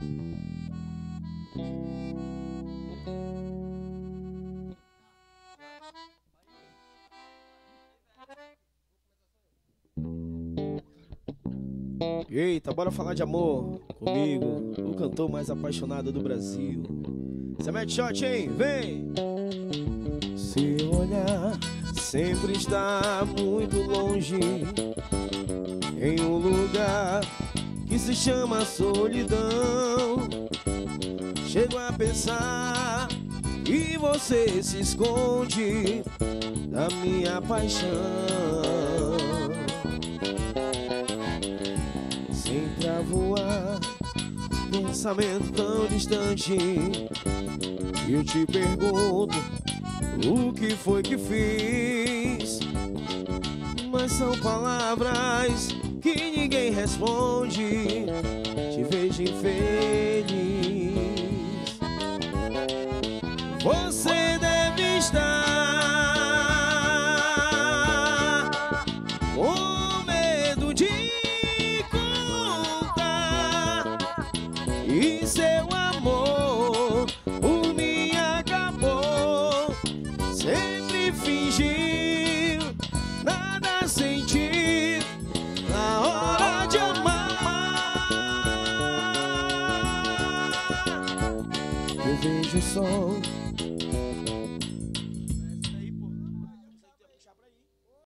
Eita, bora falar de amor comigo, o cantor mais apaixonado do Brasil. Cê mete shot, hein? Vem! Se olhar, sempre está muito longe, em um lugar que se chama solidão. Chego a pensar e você se esconde da minha paixão. Sempre a voar, pensamento tão distante, eu te pergunto o que foi que fiz, mas são palavras que ninguém responde. Te vejo infeliz. Você deve estar com medo de contar, e seu amor por mim acabou. Sempre fingiu nada sentir na hora de amar. Eu vejo o sol